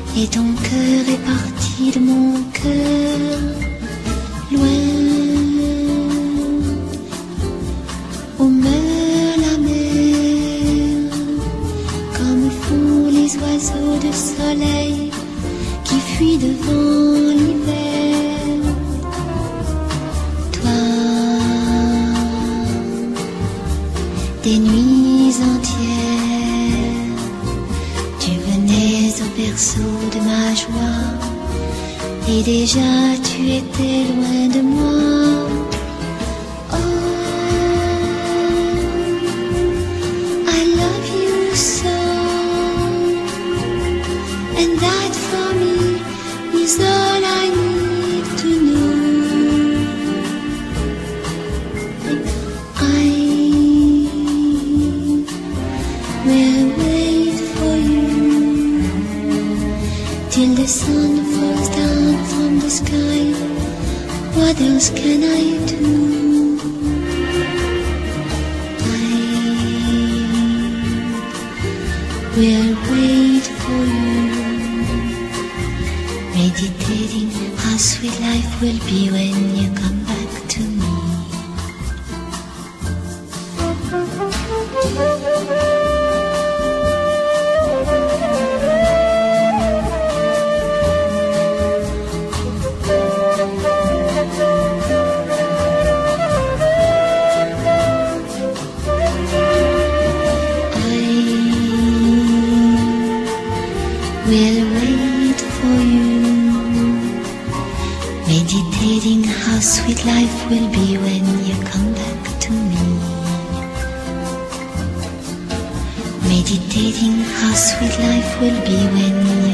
Et ton cœur est parti de mon cœur, loin où meurt la mer, comme font les oiseaux de soleil qui fuient devant l'hiver. Toi, des nuits entières, tu venais au berceau de ma joie, et déjà tu étais loin de moi. Oh, I love you so, and that for me is all I need to know. I will wait for you till the sun falls down from the sky. What else can I do? I will wait for you, meditating how sweet life will be when you come back to me. Will wait for you, meditating how sweet life will be when you come back to me. Meditating how sweet life will be when